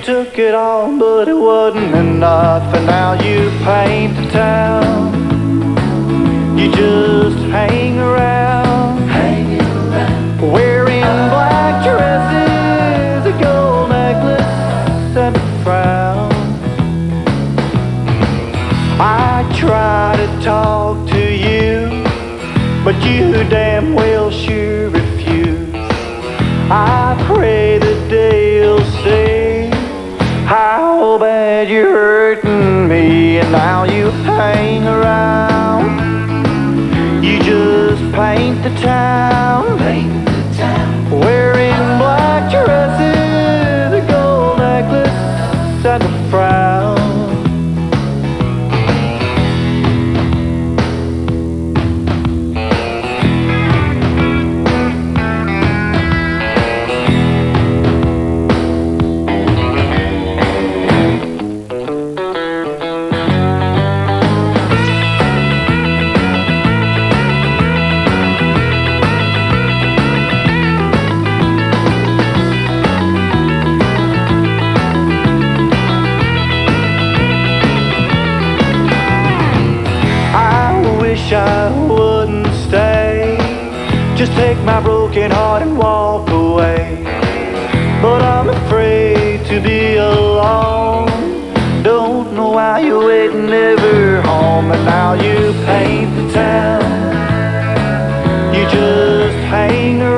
took it all, but it wasn't enough, and now you paint the town. You just hang around, wearing black dresses, a gold necklace, and a frown. I try to talk to you, but you damn well sure refuse. I pray that they'll say how bad you're hurting me, and now you hang around. You just paint the town, wearing black dresses, a gold necklace, and a frown. I wouldn't stay, just take my broken heart and walk away. But I'm afraid to be alone, don't know why you're waiting ever home. And now you paint the town, you just hang around.